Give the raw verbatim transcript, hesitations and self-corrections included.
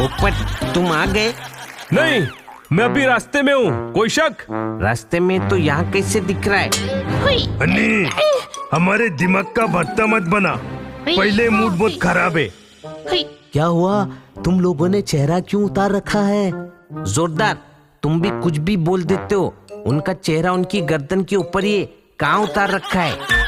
पोपट तुम आ गए? नहीं, मैं अभी रास्ते में हूँ। कोई शक? रास्ते में तो यहाँ कैसे दिख रहा है? अन्नी, हमारे दिमाग का भत्ता मत बना, पहले मूड बहुत खराब है। क्या हुआ? तुम लोगों ने चेहरा क्यों उतार रखा है? जोरदार, तुम भी कुछ भी बोल देते हो। उनका चेहरा उनकी गर्दन के ऊपर ही कहाँ उतार रखा है?